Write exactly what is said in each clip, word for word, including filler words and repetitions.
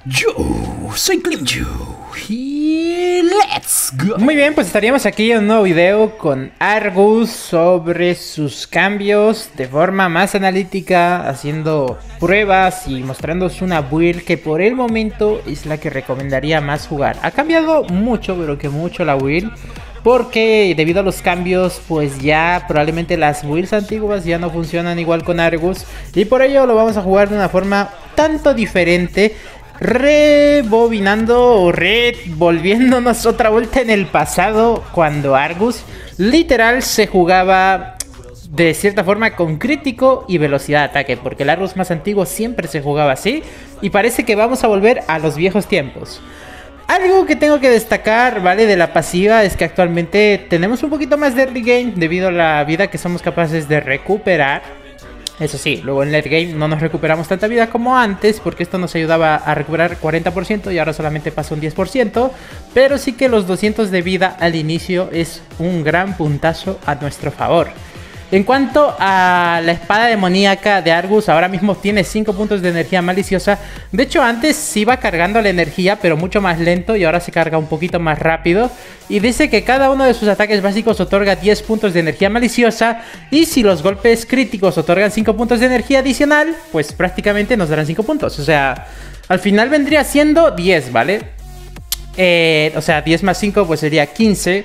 Yo soy Klimju y let's go. Muy bien, pues estaríamos aquí en un nuevo video con Argus sobre sus cambios de forma más analítica, haciendo pruebas y mostrándoos una build que por el momento es la que recomendaría más jugar. Ha cambiado mucho, pero que mucho la build, porque debido a los cambios pues ya probablemente las builds antiguas ya no funcionan igual con Argus, y por ello lo vamos a jugar de una forma tanto diferente, rebobinando o revolviéndonos otra vuelta en el pasado, cuando Argus literal se jugaba de cierta forma con crítico y velocidad de ataque, porque el Argus más antiguo siempre se jugaba así, y parece que vamos a volver a los viejos tiempos. Algo que tengo que destacar, ¿vale?, de la pasiva es que actualmente tenemos un poquito más de early game debido a la vida que somos capaces de recuperar. Eso sí, luego en late game no nos recuperamos tanta vida como antes, porque esto nos ayudaba a recuperar cuarenta por ciento y ahora solamente pasa un diez por ciento. Pero sí que los doscientos de vida al inicio es un gran puntazo a nuestro favor. En cuanto a la espada demoníaca de Argus, ahora mismo tiene cinco puntos de energía maliciosa. De hecho, antes se iba cargando la energía, pero mucho más lento, y ahora se carga un poquito más rápido. Y dice que cada uno de sus ataques básicos otorga diez puntos de energía maliciosa, y si los golpes críticos otorgan cinco puntos de energía adicional, pues prácticamente nos darán cinco puntos. O sea, al final vendría siendo diez, ¿vale? Eh, o sea, diez más cinco pues sería quince.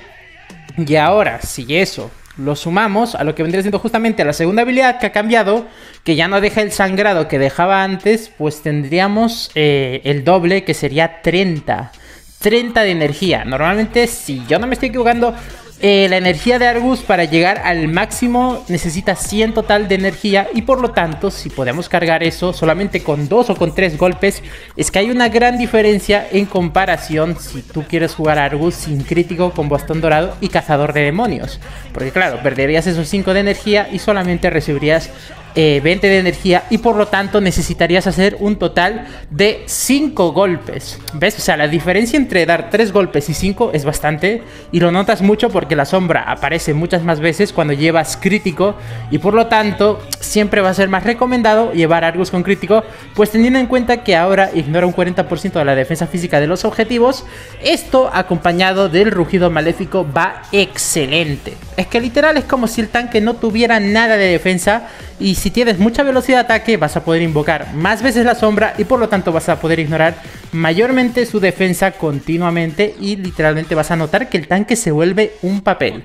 Y ahora, si eso lo sumamos a lo que vendría siendo justamente la segunda habilidad que ha cambiado, que ya no deja el sangrado que dejaba antes, pues tendríamos eh, el doble, que sería treinta. treinta de energía. Normalmente, si yo no me estoy equivocando, eh, la energía de Argus para llegar al máximo necesita cien total de energía, y por lo tanto, si podemos cargar eso solamente con dos o con tres golpes, es que hay una gran diferencia en comparación si tú quieres jugar a Argus sin crítico, con bastón dorado y cazador de demonios. Porque claro, perderías esos cinco de energía y solamente recibirías eh, veinte de energía, y por lo tanto necesitarías hacer un total de cinco golpes. ¿Ves? O sea, la diferencia entre dar tres golpes y cinco es bastante, y lo notas mucho porque la sombra aparece muchas más veces cuando llevas crítico, y por lo tanto siempre va a ser más recomendado llevar Argus con crítico, pues teniendo en cuenta que ahora ignora un cuarenta por ciento de la defensa física de los objetivos. Esto acompañado del rugido maléfico va excelente. Es que literal es como si el tanque no tuviera nada de defensa, y si tienes mucha velocidad de ataque vas a poder invocar más veces la sombra, y por lo tanto vas a poder ignorar mayormente su defensa continuamente, y literalmente vas a notar que el tanque se vuelve un papel.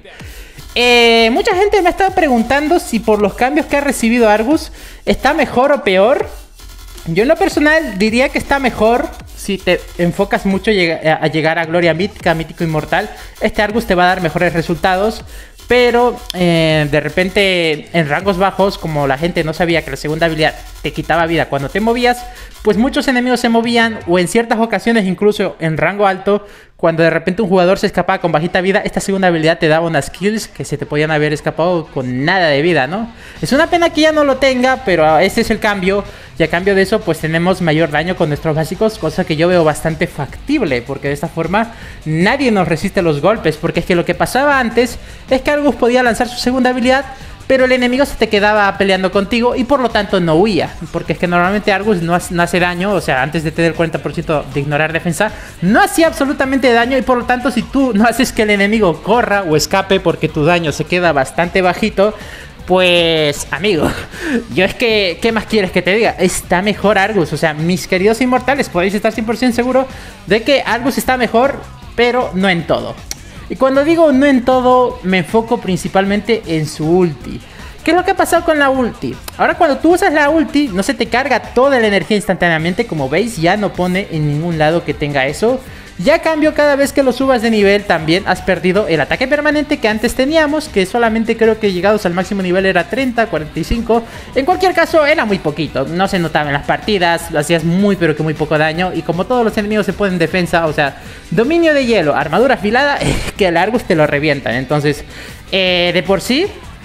Eh, mucha gente me ha estado preguntando si por los cambios que ha recibido Argus está mejor o peor. Yo en lo personal diría que está mejor si te enfocas mucho a llegar a Gloria Mítica, Mítico Inmortal. Este Argus te va a dar mejores resultados. Pero eh, de repente en rangos bajos, como la gente no sabía que la segunda habilidad te quitaba vida cuando te movías, pues muchos enemigos se movían, o en ciertas ocasiones incluso en rango alto, cuando de repente un jugador se escapaba con bajita vida, esta segunda habilidad te daba unas kills que se te podían haber escapado con nada de vida, ¿no? Es una pena que ya no lo tenga, pero este es el cambio, y a cambio de eso pues tenemos mayor daño con nuestros básicos, cosa que yo veo bastante factible, porque de esta forma nadie nos resiste los golpes. Porque es que lo que pasaba antes es que Argus podía lanzar su segunda habilidad, pero el enemigo se te quedaba peleando contigo y por lo tanto no huía. Porque es que normalmente Argus no, no hace daño, o sea, antes de tener el cuarenta por ciento de ignorar defensa, no hacía absolutamente daño, y por lo tanto si tú no haces que el enemigo corra o escape porque tu daño se queda bastante bajito, pues amigo, yo es que, ¿qué más quieres que te diga? Está mejor Argus. O sea, mis queridos inmortales, podéis estar cien por ciento seguro de que Argus está mejor, pero no en todo. Y cuando digo no en todo, me enfoco principalmente en su ulti. ¿Qué es lo que ha pasado con la ulti? Ahora cuando tú usas la ulti, no se te carga toda la energía instantáneamente. Como veis, ya no pone en ningún lado que tenga eso. Ya cambio, cada vez que lo subas de nivel también has perdido el ataque permanente que antes teníamos, que solamente creo que llegados al máximo nivel era treinta, cuarenta y cinco. En cualquier caso era muy poquito, no se notaba en las partidas, lo hacías muy pero que muy poco daño. Y como todos los enemigos se ponen en defensa, o sea, dominio de hielo, armadura afilada, que el Argus te lo revientan. Entonces, eh, de por sí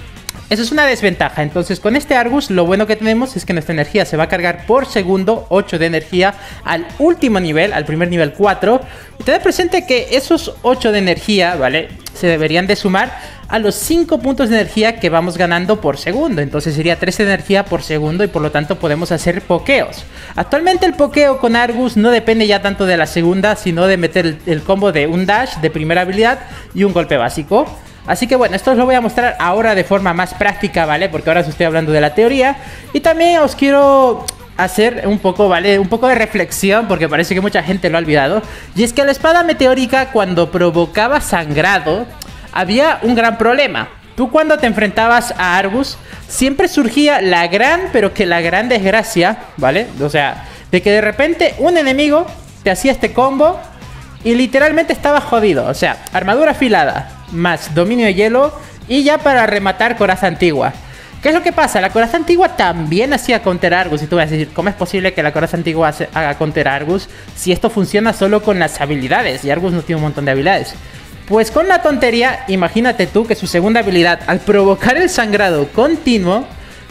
Eso es una desventaja. Entonces con este Argus lo bueno que tenemos es que nuestra energía se va a cargar por segundo, ocho de energía al último nivel, al primer nivel cuatro. Y tened presente que esos ocho de energía, ¿vale? Se deberían de sumar a los cinco puntos de energía que vamos ganando por segundo. Entonces sería trece de energía por segundo y por lo tanto podemos hacer pokeos. Actualmente el pokeo con Argus no depende ya tanto de la segunda, sino de meter el, el combo de un dash de primera habilidad y un golpe básico. Así que bueno, esto os lo voy a mostrar ahora de forma más práctica, ¿vale? Porque ahora os estoy hablando de la teoría. Y también os quiero hacer un poco, ¿vale? Un poco de reflexión, porque parece que mucha gente lo ha olvidado. Y es que la espada meteórica, cuando provocaba sangrado, había un gran problema. Tú cuando te enfrentabas a Argus, siempre surgía la gran, pero que la gran desgracia, ¿vale? O sea, de que de repente un enemigo te hacía este combo y literalmente estaba jodido. O sea, armadura afilada más dominio de hielo y ya para rematar coraza antigua. ¿Qué es lo que pasa? La coraza antigua también hacía counter Argus. Y tú vas a decir, ¿cómo es posible que la coraza antigua haga counter Argus si esto funciona solo con las habilidades? Y Argus no tiene un montón de habilidades. Pues con la tontería, imagínate tú que su segunda habilidad, al provocar el sangrado continuo,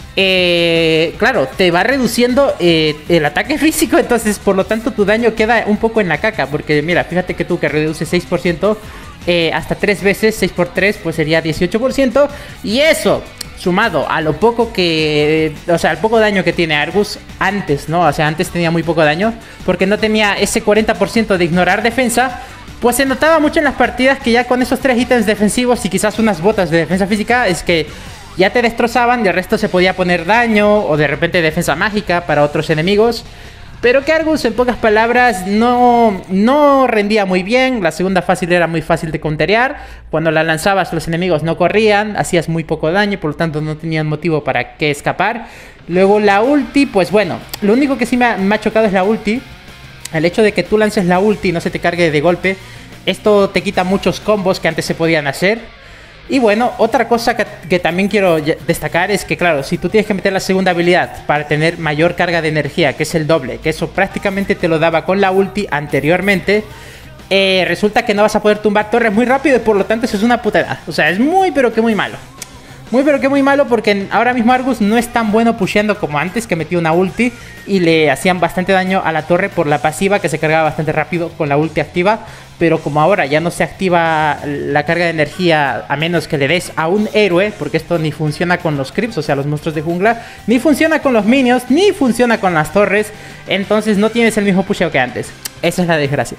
eh, claro, te va reduciendo eh, el ataque físico. Entonces, por lo tanto, tu daño queda un poco en la caca. Porque mira, fíjate que tú que reduces seis por ciento eh, hasta tres veces, seis por tres, pues sería dieciocho por ciento. Y eso, sumado a lo poco que... O sea, al poco daño que tiene Argus antes, ¿no? O sea, antes tenía muy poco daño, porque no tenía ese cuarenta por ciento de ignorar defensa. Pues se notaba mucho en las partidas que ya con esos tres ítems defensivos y quizás unas botas de defensa física, es que ya te destrozaban y el resto se podía poner daño o de repente defensa mágica para otros enemigos. Pero que Argus, en pocas palabras, no, no rendía muy bien. La segunda fácil era muy fácil de counterear. Cuando la lanzabas los enemigos no corrían, hacías muy poco daño y por lo tanto no tenían motivo para que escapar. Luego la ulti, pues bueno, lo único que sí me ha, me ha chocado es la ulti. El hecho de que tú lances la ulti y no se te cargue de golpe, esto te quita muchos combos que antes se podían hacer. Y bueno, otra cosa que, que también quiero destacar es que, claro, si tú tienes que meter la segunda habilidad para tener mayor carga de energía, que es el doble, que eso prácticamente te lo daba con la ulti anteriormente, eh, resulta que no vas a poder tumbar torres muy rápido y por lo tanto eso es una putada. O sea, es muy pero que muy malo. Muy pero que muy malo porque ahora mismo Argus no es tan bueno pusheando como antes, que metía una ulti y le hacían bastante daño a la torre por la pasiva, que se cargaba bastante rápido con la ulti activa. Pero como ahora ya no se activa la carga de energía a menos que le des a un héroe, porque esto ni funciona con los creeps, o sea, los monstruos de jungla, ni funciona con los minions, ni funciona con las torres, entonces no tienes el mismo pusheo que antes. Esa es la desgracia.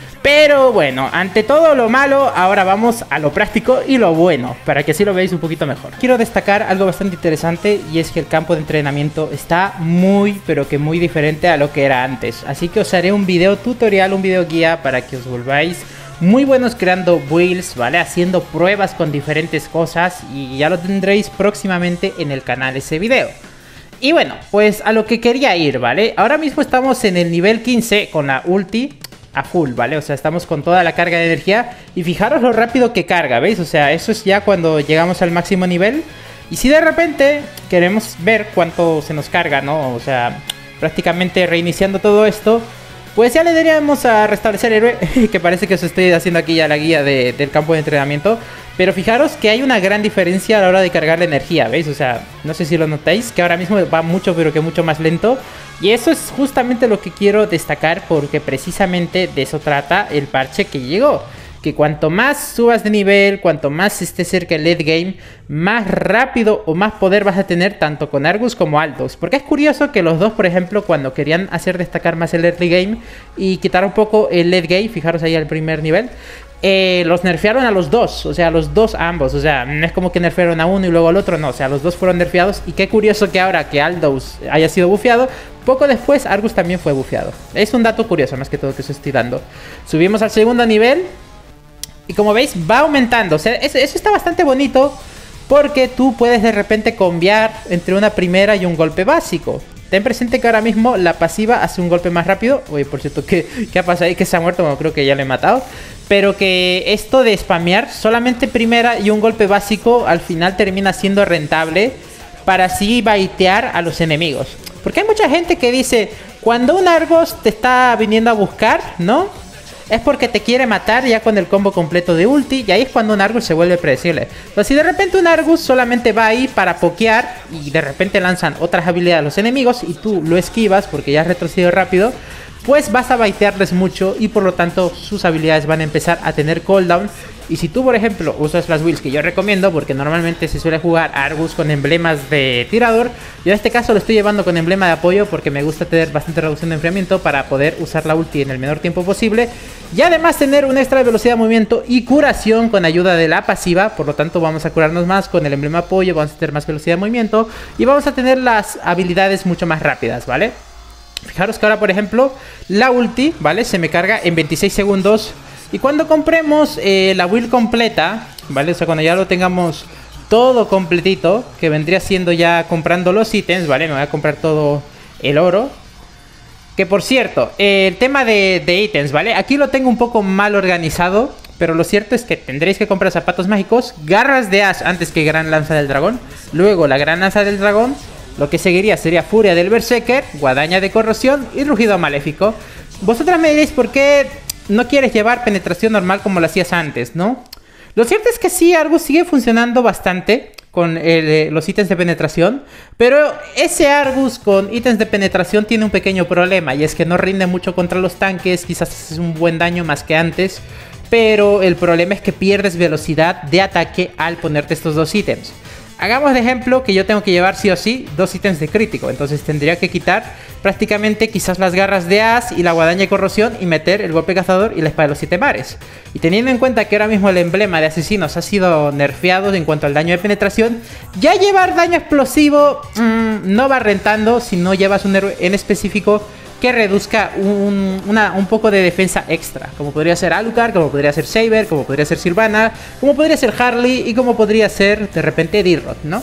Pero bueno, ante todo lo malo, ahora vamos a lo práctico y lo bueno, para que así lo veáis un poquito mejor. Quiero destacar algo bastante interesante, y es que el campo de entrenamiento está muy, pero que muy diferente a lo que era antes. Así que os haré un video tutorial, un video guía, para que os volváis muy buenos creando builds, ¿vale? Haciendo pruebas con diferentes cosas, y ya lo tendréis próximamente en el canal ese video. Y bueno, pues a lo que quería ir, ¿vale? Ahora mismo estamos en el nivel quince con la ulti a full, ¿vale? O sea, estamos con toda la carga de energía. Y fijaros lo rápido que carga, ¿veis? O sea, eso es ya cuando llegamos al máximo nivel. Y si de repente queremos ver cuánto se nos carga, ¿no? O sea, prácticamente reiniciando todo esto, pues ya le daríamos a restablecer héroe. Que parece que os estoy haciendo aquí ya la guía de, del campo de entrenamiento. Pero fijaros que hay una gran diferencia a la hora de cargar la energía, ¿veis? O sea, no sé si lo notáis, que ahora mismo va mucho, pero que mucho más lento. Y eso es justamente lo que quiero destacar, porque precisamente de eso trata el parche que llegó. Que cuanto más subas de nivel, cuanto más estés cerca del late game, más rápido o más poder vas a tener tanto con Argus como Altos. Porque es curioso que los dos, por ejemplo, cuando querían hacer destacar más el early game y quitar un poco el late game, fijaros ahí al primer nivel, eh, los nerfearon a los dos, o sea, a los dos a ambos. O sea, no es como que nerfearon a uno y luego al otro, no, o sea, los dos fueron nerfeados. Y qué curioso que ahora que Aldous haya sido bufeado, poco después Argus también fue bufeado. Es un dato curioso, más que todo, que os estoy dando. Subimos al segundo nivel y como veis va aumentando. O sea, eso, eso está bastante bonito, porque tú puedes de repente cambiar entre una primera y un golpe básico. Ten presente que ahora mismo la pasiva hace un golpe más rápido. Oye, por cierto, ¿qué, qué ha pasado ahí? Que se ha muerto, bueno, creo que ya lo he matado. Pero que esto de spamear solamente primera y un golpe básico al final termina siendo rentable para así baitear a los enemigos. Porque hay mucha gente que dice, cuando un Argus te está viniendo a buscar, ¿no? es porque te quiere matar ya con el combo completo de ulti, y ahí es cuando un Argus se vuelve predecible. Entonces si de repente un Argus solamente va ahí para pokear y de repente lanzan otras habilidades a los enemigos y tú lo esquivas porque ya has retrocedido rápido, pues vas a baitearles mucho y por lo tanto sus habilidades van a empezar a tener cooldown. Y si tú, por ejemplo, usas las builds que yo recomiendo, porque normalmente se suele jugar Argus con emblemas de tirador, yo en este caso lo estoy llevando con emblema de apoyo porque me gusta tener bastante reducción de enfriamiento para poder usar la ulti en el menor tiempo posible. Y además tener una extra velocidad de movimiento y curación con ayuda de la pasiva. Por lo tanto vamos a curarnos más con el emblema de apoyo, vamos a tener más velocidad de movimiento y vamos a tener las habilidades mucho más rápidas, ¿vale? Fijaros que ahora, por ejemplo, la ulti, ¿vale? Se me carga en veintiséis segundos. Y cuando compremos eh, la build completa, ¿vale? O sea, cuando ya lo tengamos todo completito, que vendría siendo ya comprando los ítems, ¿vale? Me voy a comprar todo el oro. Que por cierto, eh, el tema de, de ítems, ¿vale? Aquí lo tengo un poco mal organizado, pero lo cierto es que tendréis que comprar zapatos mágicos, garras de Ash antes que gran lanza del dragón, luego la gran lanza del dragón. Lo que seguiría sería furia del berserker, guadaña de corrosión y rugido maléfico. Vosotras me diréis por qué no quieres llevar penetración normal como lo hacías antes, ¿no? Lo cierto es que sí, Argus sigue funcionando bastante con el, eh, los ítems de penetración, pero ese Argus con ítems de penetración tiene un pequeño problema, y es que no rinde mucho contra los tanques, quizás es un buen daño más que antes, pero el problema es que pierdes velocidad de ataque al ponerte estos dos ítems. Hagamos de ejemplo que yo tengo que llevar sí o sí dos ítems de crítico, entonces tendría que quitar prácticamente quizás las garras de As y la guadaña de corrosión y meter el golpe cazador y la espada de los siete mares. Y teniendo en cuenta que ahora mismo el emblema de asesinos ha sido nerfeado en cuanto al daño de penetración, ya llevar daño explosivo mmm, no va rentando si no llevas un héroe en específico que reduzca un, una, un poco de defensa extra, como podría ser Alucard, como podría ser Saber, como podría ser Sylvana, como podría ser Harley y como podría ser de repente Dirrod, ¿no?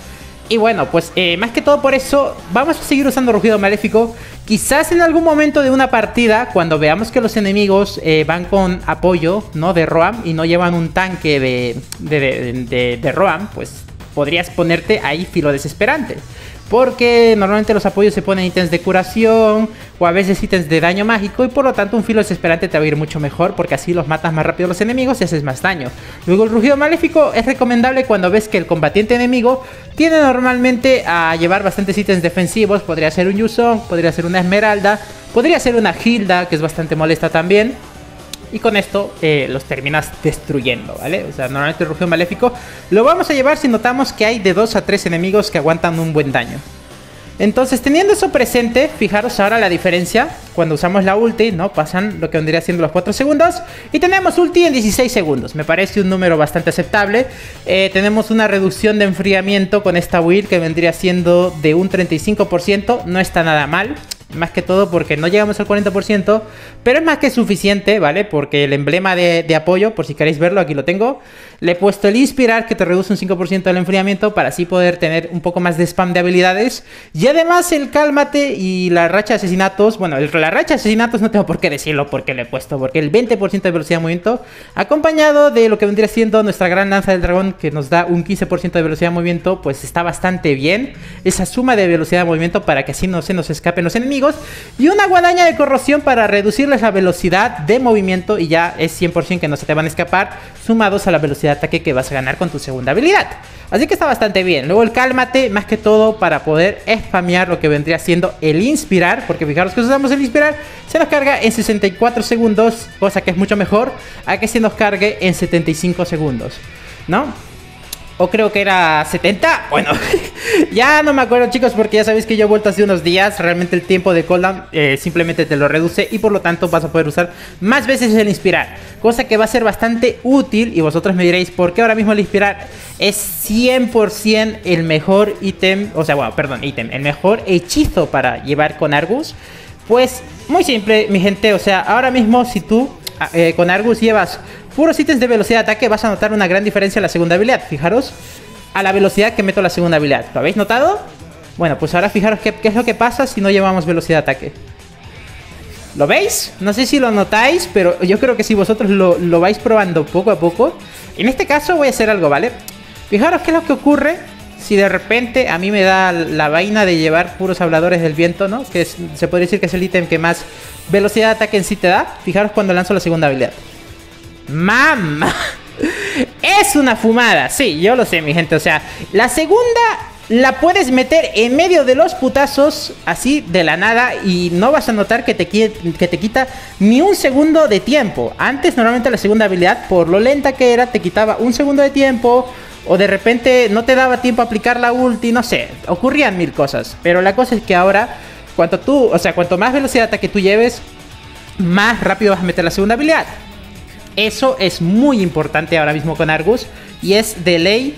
Y bueno, pues eh, más que todo por eso vamos a seguir usando rugido maléfico. Quizás en algún momento de una partida, cuando veamos que los enemigos eh, van con apoyo, ¿no?, de Roam y no llevan un tanque de, de, de, de, de Roam, pues podrías ponerte ahí filo desesperante. Porque normalmente los apoyos se ponen ítems de curación o a veces ítems de daño mágico, y por lo tanto un filo desesperante te va a ir mucho mejor porque así los matas más rápido a los enemigos y haces más daño. Luego el rugido maléfico es recomendable cuando ves que el combatiente enemigo tiene normalmente a llevar bastantes ítems defensivos. Podría ser un Yusong, podría ser una Esmeralda, podría ser una Hilda, que es bastante molesta también. Y con esto eh, los terminas destruyendo, ¿vale? O sea, normalmente el rugido maléfico lo vamos a llevar si notamos que hay de dos a tres enemigos que aguantan un buen daño. Entonces, teniendo eso presente, fijaros ahora la diferencia. Cuando usamos la ulti, ¿no?, pasan lo que vendría siendo los cuatro segundos y tenemos ulti en dieciséis segundos. Me parece un número bastante aceptable. eh, Tenemos una reducción de enfriamiento con esta build que vendría siendo de un treinta y cinco por ciento. No está nada mal. Más que todo porque no llegamos al cuarenta por ciento, pero es más que suficiente, ¿vale? Porque el emblema de, de apoyo, por si queréis verlo, aquí lo tengo. Le he puesto el inspirar, que te reduce un cinco por ciento del enfriamiento, para así poder tener un poco más de spam de habilidades. Y además el cálmate y la racha de asesinatos. Bueno, el, la racha de asesinatos no tengo por qué decirlo porque le he puesto, porque el veinte por ciento de velocidad de movimiento, acompañado de lo que vendría siendo nuestra gran lanza del dragón, que nos da un quince por ciento de velocidad de movimiento, pues está bastante bien. Esa suma de velocidad de movimiento para que así no se nos escapen los enemigos. Y una guadaña de corrosión para reducirles la velocidad de movimiento, y ya es cien por ciento que no se te van a escapar, sumados a la velocidad de ataque que vas a ganar con tu segunda habilidad. Así que está bastante bien. Luego el cálmate, más que todo para poder spamear lo que vendría siendo el inspirar, porque fijaros que usamos el inspirar, se nos carga en sesenta y cuatro segundos, cosa que es mucho mejor a que se nos cargue en setenta y cinco segundos, ¿no? O creo que era setenta. Bueno, ya no me acuerdo, chicos, porque ya sabéis que yo he vuelto hace unos días. Realmente el tiempo de cooldown eh, simplemente te lo reduce y por lo tanto vas a poder usar más veces el inspirar, cosa que va a ser bastante útil. Y vosotros me diréis por qué ahora mismo el inspirar es cien por ciento el mejor ítem. O sea, bueno, perdón, ítem, el mejor hechizo para llevar con Argus. Pues muy simple, mi gente. O sea, ahora mismo si tú eh, con Argus llevas puros ítems de velocidad de ataque, vas a notar una gran diferencia en la segunda habilidad. Fijaros a la velocidad que meto la segunda habilidad. ¿Lo habéis notado? Bueno, pues ahora fijaros qué, qué es lo que pasa si no llevamos velocidad de ataque. ¿Lo veis? No sé si lo notáis, pero yo creo que si vosotros lo, lo vais probando poco a poco. En este caso voy a hacer algo, ¿vale? Fijaros qué es lo que ocurre si de repente a mí me da la vaina de llevar puros habladores del viento, ¿no? Que es, se podría decir que es el ítem que más velocidad de ataque en sí te da. Fijaros cuando lanzo la segunda habilidad. ¡Mamá! Es una fumada, sí, yo lo sé, mi gente. O sea, la segunda la puedes meter en medio de los putazos, así de la nada, y no vas a notar que te, que te quita ni un segundo de tiempo. Antes, normalmente la segunda habilidad, por lo lenta que era, te quitaba un segundo de tiempo, o de repente no te daba tiempo a aplicar la ulti, no sé, ocurrían mil cosas. Pero la cosa es que ahora, cuanto tú, o sea, cuanto más velocidad de ataque tú lleves, más rápido vas a meter la segunda habilidad. Eso es muy importante ahora mismo con Argus, y es de ley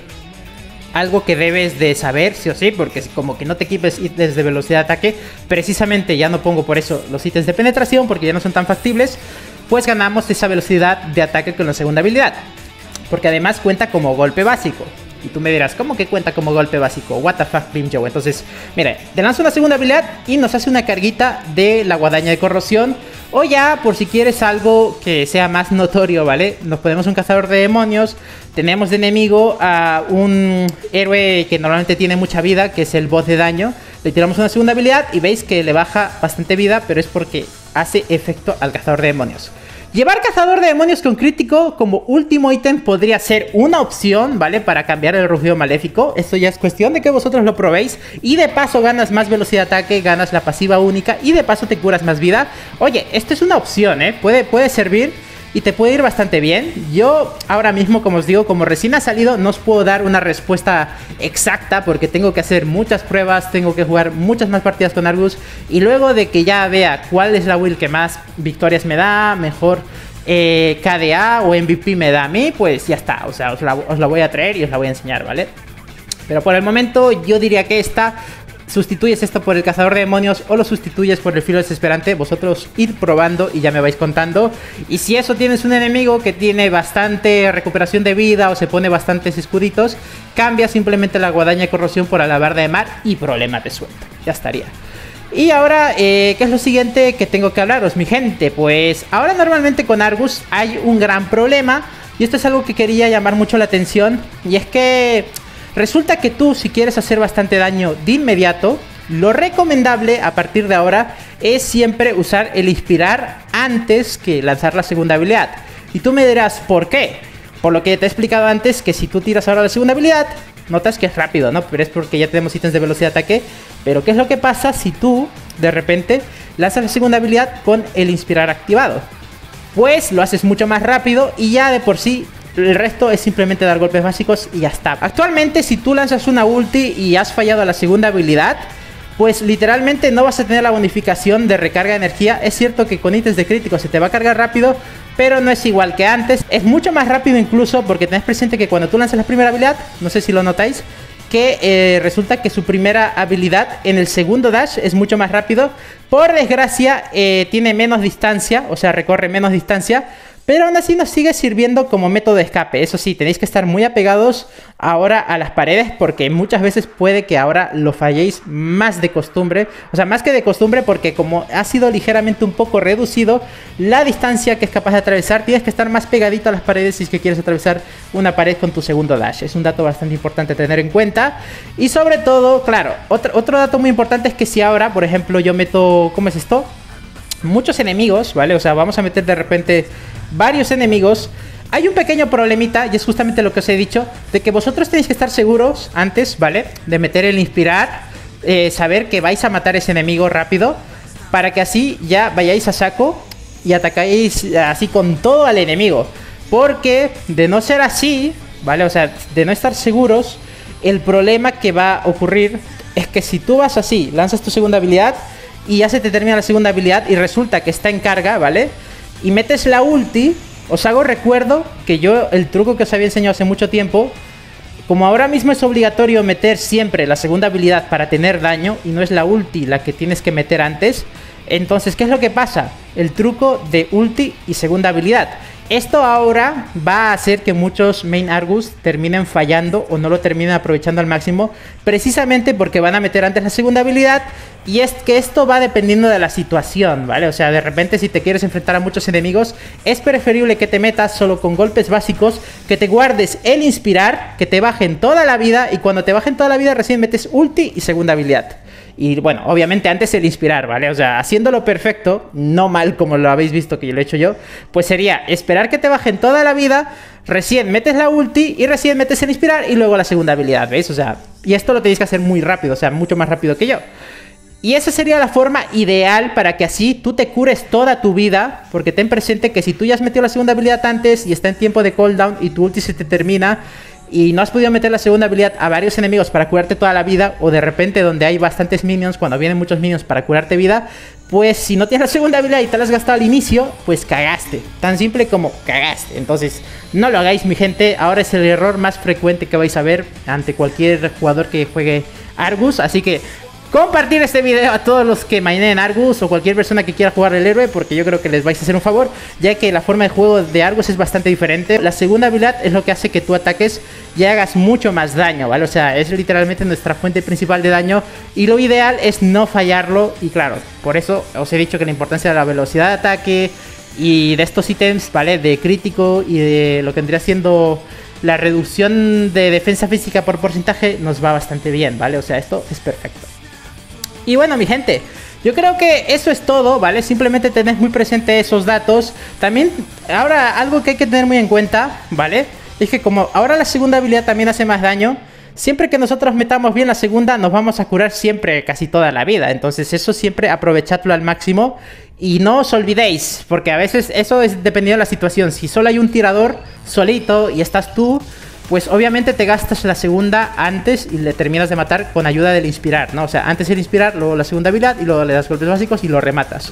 algo que debes de saber sí o sí, porque como que no te equipes ítems de velocidad de ataque, precisamente ya no pongo por eso los ítems de penetración, porque ya no son tan factibles, pues ganamos esa velocidad de ataque con la segunda habilidad, porque además cuenta como golpe básico. Y tú me dirás, ¿cómo que cuenta como golpe básico? What the fuck, Pim Joe. Entonces, mira, te lanzo una segunda habilidad y nos hace una carguita de la guadaña de corrosión. O ya, por si quieres algo que sea más notorio, ¿vale? Nos ponemos un cazador de demonios. Tenemos de enemigo a un héroe que normalmente tiene mucha vida, que es el boss de daño. Le tiramos una segunda habilidad y veis que le baja bastante vida, pero es porque hace efecto al cazador de demonios. Llevar cazador de demonios con crítico como último ítem podría ser una opción, ¿vale? Para cambiar el rugido maléfico. Esto ya es cuestión de que vosotros lo probéis. Y de paso ganas más velocidad de ataque, ganas la pasiva única y de paso te curas más vida. Oye, esto es una opción, ¿eh? Puede, puede servir y te puede ir bastante bien. Yo ahora mismo, como os digo, como recién ha salido, no os puedo dar una respuesta exacta porque tengo que hacer muchas pruebas, tengo que jugar muchas más partidas con Argus. Y luego de que ya vea cuál es la build que más victorias me da, mejor eh, K D A o M V P me da a mí, pues ya está. O sea, os la, os la voy a traer y os la voy a enseñar, ¿vale? Pero por el momento yo diría que esta... sustituyes esto por el cazador de demonios o lo sustituyes por el filo desesperante. Vosotros ir probando y ya me vais contando. Y si eso tienes un enemigo que tiene bastante recuperación de vida o se pone bastantes escuditos, cambia simplemente la guadaña de corrosión por alabarda de mar y problema resuelto. Ya estaría. Y ahora, eh, ¿qué es lo siguiente que tengo que hablaros, mi gente? Pues ahora normalmente con Argus hay un gran problema. Y esto es algo que quería llamar mucho la atención. Y es que... resulta que tú, si quieres hacer bastante daño de inmediato, lo recomendable a partir de ahora es siempre usar el inspirar antes que lanzar la segunda habilidad. Y tú me dirás, ¿por qué? Por lo que te he explicado antes, que si tú tiras ahora la segunda habilidad, notas que es rápido, ¿no? Pero es porque ya tenemos ítems de velocidad de ataque. Pero ¿qué es lo que pasa si tú, de repente, lanzas la segunda habilidad con el inspirar activado? Pues lo haces mucho más rápido y ya de por sí... el resto es simplemente dar golpes básicos y ya está. Actualmente, si tú lanzas una ulti y has fallado a la segunda habilidad, pues literalmente no vas a tener la bonificación de recarga de energía. Es cierto que con ítems de crítico se te va a cargar rápido, pero no es igual que antes. Es mucho más rápido incluso porque tenés presente que cuando tú lanzas la primera habilidad, no sé si lo notáis, que eh, resulta que su primera habilidad en el segundo dash es mucho más rápido. Por desgracia, eh, tiene menos distancia, o sea, recorre menos distancia. Pero aún así nos sigue sirviendo como método de escape. Eso sí, tenéis que estar muy apegados ahora a las paredes porque muchas veces puede que ahora lo falléis más de costumbre. O sea, más que de costumbre porque como ha sido ligeramente un poco reducido la distancia que es capaz de atravesar, tienes que estar más pegadito a las paredes si es que quieres atravesar una pared con tu segundo dash. Es un dato bastante importante a tener en cuenta. Y sobre todo, claro, otro, otro dato muy importante es que si ahora, por ejemplo, yo meto... ¿cómo es esto? Muchos enemigos, ¿vale? O sea, vamos a meter de repente... varios enemigos. Hay un pequeño problemita y es justamente lo que os he dicho, de que vosotros tenéis que estar seguros antes, ¿vale? De meter el inspirar, eh, saber que vais a matar ese enemigo rápido, para que así ya vayáis a saco y atacáis así con todo al enemigo. Porque de no ser así, ¿vale? O sea, de no estar seguros, el problema que va a ocurrir es que si tú vas así, lanzas tu segunda habilidad y ya se te termina la segunda habilidad y resulta que está en carga, ¿vale? Y metes la ulti, os hago recuerdo que yo el truco que os había enseñado hace mucho tiempo, como ahora mismo es obligatorio meter siempre la segunda habilidad para tener daño y no es la ulti la que tienes que meter antes, entonces ¿qué es lo que pasa? El truco de ulti y segunda habilidad. Esto ahora va a hacer que muchos main Argus terminen fallando o no lo terminen aprovechando al máximo, precisamente porque van a meter antes la segunda habilidad. Y es que esto va dependiendo de la situación, ¿vale? O sea, de repente si te quieres enfrentar a muchos enemigos, es preferible que te metas solo con golpes básicos, que te guardes el inspirar, que te bajen toda la vida, y cuando te bajen toda la vida recién metes ulti y segunda habilidad. Y bueno, obviamente antes el inspirar, ¿vale? O sea, haciéndolo perfecto, no mal como lo habéis visto que yo lo he hecho yo, pues sería esperar que te bajen toda la vida, recién metes la ulti y recién metes el inspirar y luego la segunda habilidad, ¿veis? O sea, y esto lo tenéis que hacer muy rápido, o sea, mucho más rápido que yo. Y esa sería la forma ideal para que así tú te cures toda tu vida, porque ten presente que si tú ya has metido la segunda habilidad antes y está en tiempo de cooldown y tu ulti se te termina y no has podido meter la segunda habilidad a varios enemigos para curarte toda la vida, o de repente donde hay bastantes minions, cuando vienen muchos minions para curarte vida, pues si no tienes la segunda habilidad y te la has gastado al inicio, pues cagaste. Tan simple como cagaste. Entonces no lo hagáis, mi gente. Ahora es el error más frecuente que vais a ver ante cualquier jugador que juegue Argus, así que compartir este video a todos los que maineen Argus o cualquier persona que quiera jugar el héroe, porque yo creo que les vais a hacer un favor, ya que la forma de juego de Argus es bastante diferente. La segunda habilidad es lo que hace que tú ataques y hagas mucho más daño, ¿vale? O sea, es literalmente nuestra fuente principal de daño y lo ideal es no fallarlo. Y claro, por eso os he dicho que la importancia de la velocidad de ataque y de estos ítems, ¿vale? De crítico y de lo que vendría siendo la reducción de defensa física por porcentaje nos va bastante bien, ¿vale? O sea, esto es perfecto. Y bueno, mi gente, yo creo que eso es todo, ¿vale? Simplemente tened muy presente esos datos. También, ahora, algo que hay que tener muy en cuenta, ¿vale? Es que como ahora la segunda habilidad también hace más daño, siempre que nosotros metamos bien la segunda, nos vamos a curar siempre, casi toda la vida. Entonces eso siempre aprovechadlo al máximo. Y no os olvidéis, porque a veces eso es dependiendo de la situación. Si solo hay un tirador solito y estás tú, pues obviamente te gastas la segunda antes y le terminas de matar con ayuda del inspirar, ¿no? O sea, antes el inspirar, luego la segunda habilidad y luego le das golpes básicos y lo rematas.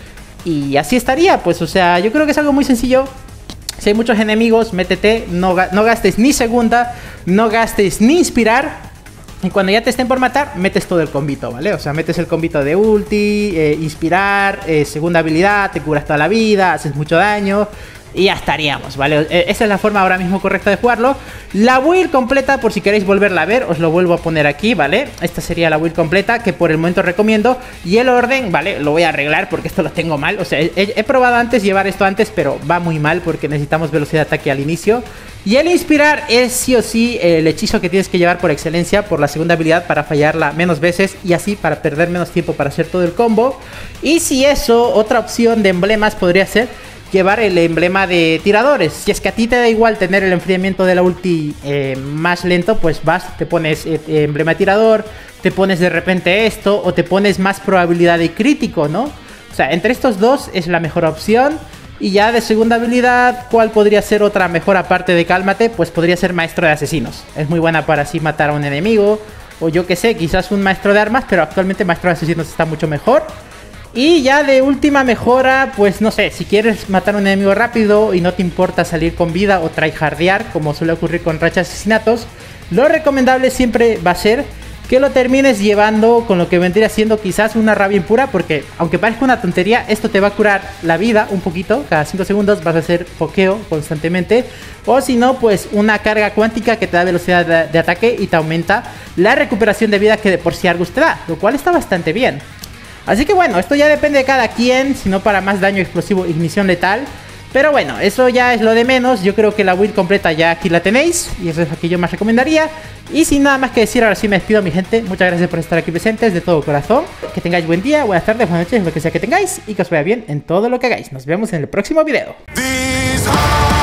Y así estaría, pues, o sea, yo creo que es algo muy sencillo. Si hay muchos enemigos, métete, no, no gastes ni segunda, no gastes ni inspirar. Y cuando ya te estén por matar, metes todo el combito, ¿vale? O sea, metes el combito de ulti, eh, inspirar, eh, segunda habilidad, te curas toda la vida, haces mucho daño. Y ya estaríamos, ¿vale? Esa es la forma ahora mismo correcta de jugarlo. La build completa, por si queréis volverla a ver, os lo vuelvo a poner aquí, ¿vale? Esta sería la build completa, que por el momento recomiendo. Y el orden, ¿vale? Lo voy a arreglar porque esto lo tengo mal. O sea, he, he probado antes llevar esto antes, pero va muy mal porque necesitamos velocidad de ataque al inicio. Y el inspirar es sí o sí el hechizo que tienes que llevar por excelencia, por la segunda habilidad, para fallarla menos veces y así para perder menos tiempo para hacer todo el combo. Y si eso, otra opción de emblemas podría ser llevar el emblema de tiradores. Si es que a ti te da igual tener el enfriamiento de la ulti eh, más lento, pues vas, te pones eh, emblema de tirador, te pones de repente esto, o te pones más probabilidad de crítico, ¿no? O sea, entre estos dos es la mejor opción. Y ya de segunda habilidad, ¿cuál podría ser otra mejor aparte de cálmate? Pues podría ser maestro de asesinos. Es muy buena para así matar a un enemigo, o yo que sé, quizás un maestro de armas, pero actualmente maestro de asesinos está mucho mejor. Y ya de última mejora, pues no sé, si quieres matar a un enemigo rápido y no te importa salir con vida o tryhardear, como suele ocurrir con rachas de asesinatos, lo recomendable siempre va a ser que lo termines llevando con lo que vendría siendo quizás una rabia impura, porque aunque parezca una tontería, esto te va a curar la vida un poquito, cada cinco segundos vas a hacer pokeo constantemente, o si no, pues una carga cuántica que te da velocidad de, de ataque y te aumenta la recuperación de vida que de por sí Argus te da, lo cual está bastante bien. Así que bueno, esto ya depende de cada quien, si no para más daño explosivo, ignición letal. Pero bueno, eso ya es lo de menos. Yo creo que la build completa ya aquí la tenéis, y eso es lo que yo más recomendaría. Y sin nada más que decir, ahora sí me despido, mi gente. Muchas gracias por estar aquí presentes de todo corazón. Que tengáis buen día, buenas tardes, buenas noches, lo que sea que tengáis, y que os vaya bien en todo lo que hagáis. Nos vemos en el próximo video.